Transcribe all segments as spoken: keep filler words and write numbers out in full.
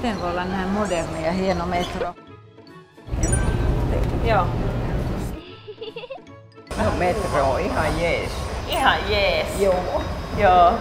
Miten voi olla näin moderni ja hieno metro? Joo. No metro on ihan jees. Ihan jees. Joo. Joo.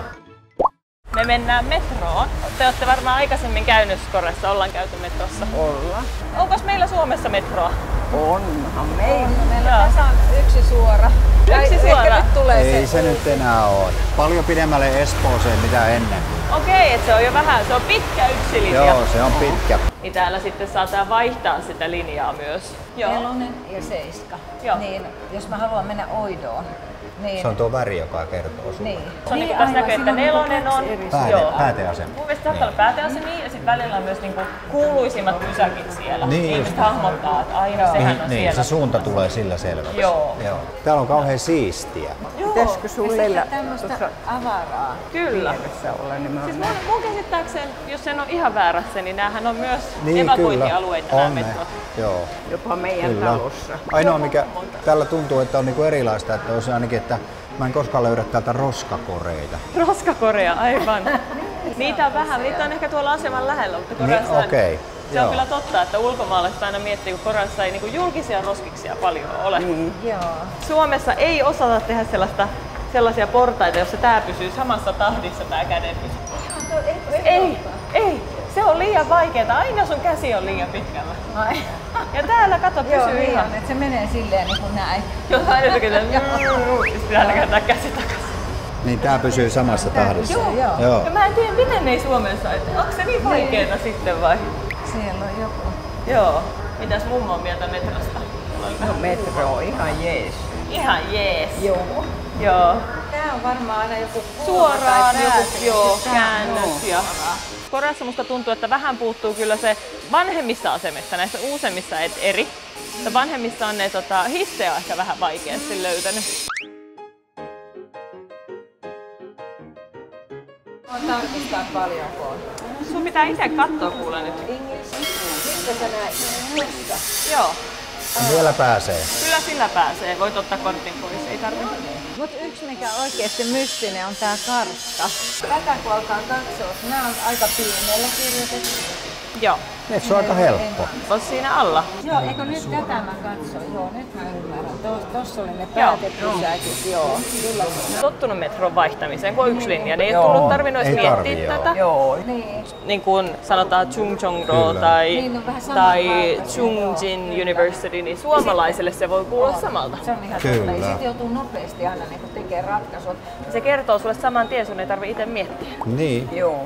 Me mennään metroon. Te olette varmaan aikaisemmin käynyt Skoressa, ollaan käyty metrossa. Ollaan. Onko meillä Suomessa metroa? Onhan meillä. On, meillä tässä on yksi suora. Yksi Tai suora? ehkä nyt tulee Ei se. se nyt enää ole. Paljon pidemmälle Espooseen mitä ennen. Okei, että se on jo vähän, se on pitkä yksi linja. Joo, se on pitkä. Niin täällä sitten saattaa vaihtaa sitä linjaa myös. Nelonen ja seiska. Joo. Niin, jos mä haluan mennä Oidoon, niin... Se on tuo väri, joka kertoo sulle. Niin. Se on niin, tässä näkyy, että nelonen on. Pääte, Joo. pääteasema. Mun mielestä saattaa olla pääteasemia ja sitten välillä on myös niinku kuuluisimmat pysäkit siellä. Niin Ihmiset hahmottaa, että aina sehän Niin, on niin, siellä. se suunta tulee sillä selväksi. Joo. Joo. Täällä on kauhean siistiä. Joo. Pitäisikö sulle Ja tämmöistä avaraa. Kyllä. vieressä olla, niin mä Siis oon mun, mun käsittääkseni, jos en ole ihan väärässä, niin näähän on myös Niin, evakuointialueita kyllä. nämä On ne. metrot. Joo. jopa meidän Kyllä. talossa. Ainoa mikä tällä tuntuu, että on niinku erilaista, että olisi ainakin, että mä en koskaan löydä täältä roskakoreita. Roskakorea, aivan. Niitä on vähän, niitä on ehkä tuolla aseman lähellä, mutta Koreassa Niin, okei. se on Joo. kyllä totta, että ulkomaalaiset aina miettii, kun Koreassa ei niinku julkisia roskiksia paljon ole. Niin. Joo. Suomessa ei osata tehdä sellaista, sellaisia portaita, jossa tää pysyy samassa tahdissa tää kädenpysy. Ei, ei. Se on liian vaikeaa. Aina sun käsi on liian pitkällä. Ai. Ja täällä kato Joo, pysyy niin ihan. on, että se menee silleen niin kuin näin. Jos aina tekee pitää aina kääntää käsi takaisin. Niin tää pysyy samassa tahdissa. Joo, joo. Joo. Ja mä en tiedä, miten ne ei Suomessa, että onko se niin vaikeeta sitten vai? Siellä on joku. Joo. Mitäs mummo on mieltä metrosta? No metro on ihan jees. Ihan jees. Joo. Joo. Tää on varmaan aina joku Suoraan tai joku pääse, joo, siis tää- käännös. Ja Koreassa musta tuntuu, että vähän puuttuu kyllä se vanhemmissa asemissa, näissä uusemmissa et eri. Mutta vanhemmissa on ne tota, hissejä ehkä vähän vaikeasti löytänyt. Voin tarkistaa paljonko on. Sun pitää itse katsoa kuule nyt. Mistä sä näit? Joo. Vielä pääsee. Kyllä sillä pääsee. Voit ottaa kortin pois, ei tarvitse. Mut yksi mikä oikeesti mystinen on tää kartta. Tätä kun alkaa katsoa, nää on aika pienellä kirjoitettu. Joo. Nyt se on aika helppo. Oot siinä alla. Joo, eikö nyt tätä mä katsoin? Joo, nyt mä ymmärrän. Tos, tossa oli ne päätepysäkit. Joo, kyllä. Tottunut metron vaihtamiseen, kun on yksi linja, niin ei Joo. ole tullut tarvinnut edes Ei tarvii, miettiä joo. tätä. Joo. Niin. Niin kuin sanotaan Chungcheongbro Kyllä. tai, Niin, on vähän tai samankaltainen, Chungjin University, niin suomalaiselle se voi kuulla samalta. Se on ihan Kyllä. totta. Ja sit joutuu nopeasti aina niin tekemään ratkaisut. Se kertoo sulle saman tien, sun ei tarvitse itse miettiä. Niin. Joo.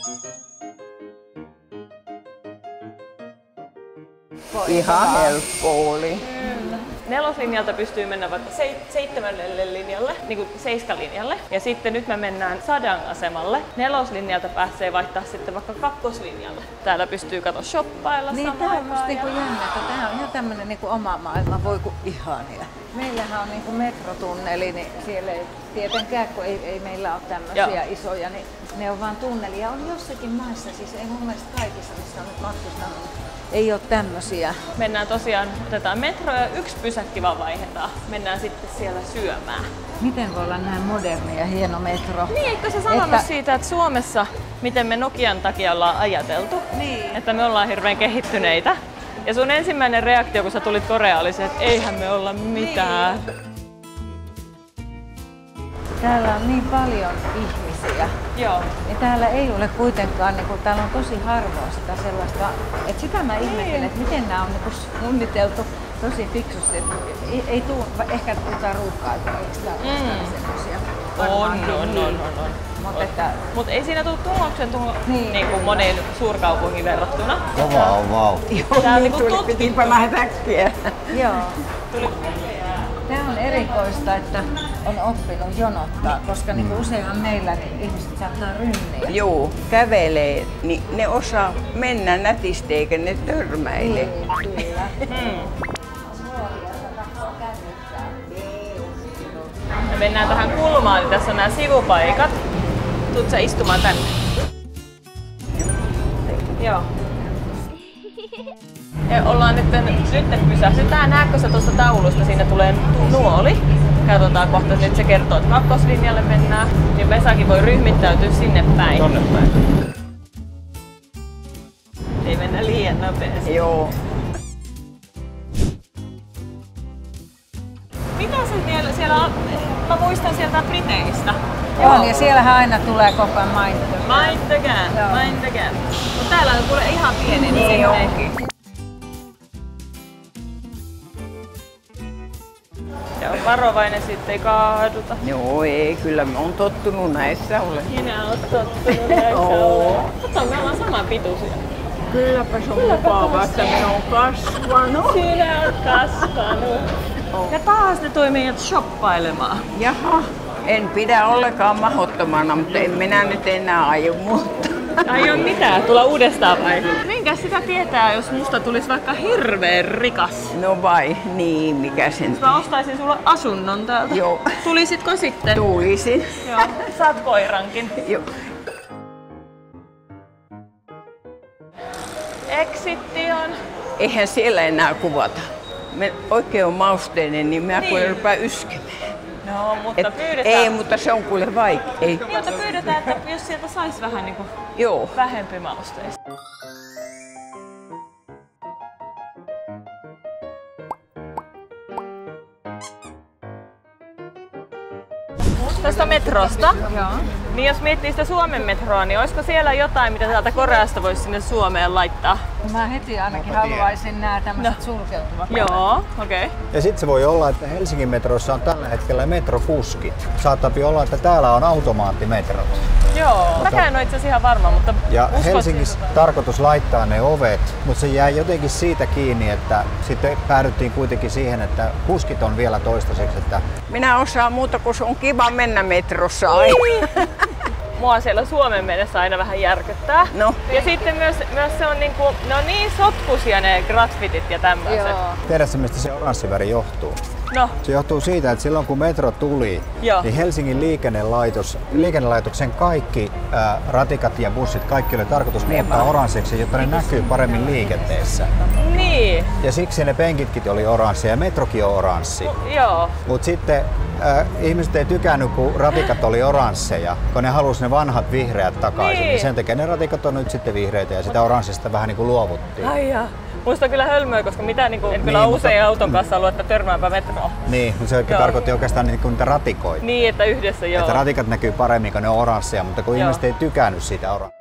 Ihan helppo oli. Neloslinjalta pystyy mennä vaikka seit- seitsemännelle linjalle, niin kuin seiskalinjalle. Ja sitten nyt me mennään Sadang-asemalle. Neloslinjalta pääsee vaihtaa sitten vaikka kakkoslinjalle. Täällä pystyy kato shoppailla Niin, samaan tää on aikaan. musta niinku ja- jännä, että tää on ihan tämmönen niinku oma maailma, voi ku ihania. Meillähän on niinku metrotunneli, niin siellä ei tietenkään, kun ei, ei meillä ole tämmöisiä Joo. isoja, niin ne on vaan tunnelia. On jossakin maissa, siis ei mun mielestä kaikissa, missä on nyt matkustanut, ei ole tämmöisiä. Mennään tosiaan, otetaan metro ja yksi pysäkki vaan vaihdetaan. Mennään sitten siellä syömään. Miten voi olla näin moderni ja hieno metro? Niin, eikö sä sanonut Että- siitä, että Suomessa, miten me Nokian takia ollaan ajateltu, Niin. että me ollaan hirveän kehittyneitä. Ja sun ensimmäinen reaktio, kun sä tulit Koreaan, oli se, että eihän me olla mitään. Täällä on niin paljon ihmisiä. Joo. Ja täällä ei ole kuitenkaan, niin kuin, täällä on tosi harvoin sitä sellaista, että sitä mä ihmettelen, että miten nämä on niin kuin suunniteltu tosi fiksusti. Että ei, ei tuu, ehkä jotain ruuhka-aikaa, eikö täällä Mm. ole semmosia? On, Varmaankin on, on, niin. on, on. Mutta että, Mutta ei siinä tule tunnoksen tuohon Niin. niin kuin moneen suurkaupunkiin verrattuna. Kova on vauhti. Tää on Niin niinku tuli, tutkittu. piti panna äkkiä. joo. Tuli... Tämä on erikoista, että on oppinut jonottaa, koska niin kuin useinhan meillä niin ihmiset saattaa rynniä. Joo, kävelee, niin ne osaa mennä nätisti eikä ne törmäile. Niin, kyllä. Hmm. Me mennään tähän kulmaan, niin tässä on nämä sivupaikat. Tuut sä istumaan tänne? Joo. Ja ollaan nyt, nyt pysähdytään. Näetkö sä tuosta taulusta? Siinä tulee nuoli. Katsotaan kohta, nyt se kertoo, että kakkoslinjalle mennään. Niin Vesakin voi ryhmittäytyä sinne päin. Tonne päin. ettei mennä liian nopeasti. Joo. Mitä se vielä siellä on? Mä muistan sieltä Briteistä. On, ja siellähän aina tulee koko ajan mind the gap. Mind the gap, Joo. mind the gap. Mut täällä on kuule ihan pieni, niin, Niin se onkin. Ja on varovainen, sitten ei kaaduta. Joo, ei, kyllä mä oon tottunut näissä ole. Minä oon tottunut näissä Oo. olemaan. Kato, me ollaan saman pituisia. Kylläpä se on mukavaa, että me on kasvanut. Sinä oot kasvanut. Oh. Ja taas ne toi meidät shoppailemaan. Jaha, en pidä ollenkaan mahdottomana, mutta en minä nyt enää aio muuttaa. Ei oo mitään, tulla uudestaan vai? Minkä sitä tietää, jos musta tulisi vaikka hirveän rikas? No vai, niin, mikä sen... Mä ostaisin sulle asunnon täältä. Joo. Tulisitko sitten? Tulisin. Joo. Saat koirankin. Joo. Exitti on. Eihän siellä enää kuvata. Me oikein on mausteinen, niin mä Niin. kuule rupea yskemään. No, mutta Et, pyydetään. ei, mutta se on kuule vaikea. Ei. Niin, mutta pyydetään, että jos sieltä sais vähän niinku Joo. vähempi mausteista. Tästä metrosta, Joo. niin jos miettii sitä Suomen metroa, niin olisiko siellä jotain, mitä täältä Koreasta voisi sinne Suomeen laittaa? Mä heti ainakin haluaisin nämä tämmöiset sulkeutuvat. Joo, okei. Okay. Ja sitten se voi olla, että Helsingin metrossa on tällä hetkellä metrokuskit. Saattapi olla, että täällä on automaattimetrot. Joo, mäkään en ole itse asiassa ihan varma, mutta Ja uskoisin. Helsingissä tarkoitus laittaa ne ovet, mutta se jäi jotenkin siitä kiinni, että sitten päädyttiin kuitenkin siihen, että kuskit on vielä toistaiseksi, että Minä osaan muuta, kun se on kiva mennä metrossa aina. Mua siellä Suomen mennessä aina vähän järkyttää. No. Ja sitten myös, myös se on niinku, ne on niin sotkuisia ne graffitit ja tämmöiset. Joo. tiedätkö mistä se oranssiväri johtuu? No, Se johtuu siitä, että silloin kun metro tuli, Joo. niin Helsingin liikennelaitos, liikennelaitoksen kaikki ää, ratikat ja bussit, kaikki oli tarkoitus muuttaa oranssiksi, jotta ne näkyy paremmin liikenteessä. niin. Ja siksi ne penkitkin oli oranssia ja metrokin on oranssi. Joo. Mutta sitten äh, ihmiset ei tykännyt, kun ratikat oli oransseja, kun ne halusi ne vanhat vihreät takaisin. Niin. Niin sen takia ne ratikat on nyt sitten vihreitä ja sitä oranssista vähän niin kuin luovuttiin. Ai jaa. Musta on kyllä hölmöä, koska mitä niinku, en kyllä Niin, usein mutta- auton kanssa ollut, että törmääpä metroon. Niin, mutta se oikein Joo. tarkoitti oikeastaan niin kuin niitä ratikoita. Niin, että yhdessä joo. Että ratikat näkyy paremmin, kun ne on oransseja, mutta kun Joo. ihmiset ei tykännyt siitä oranssia.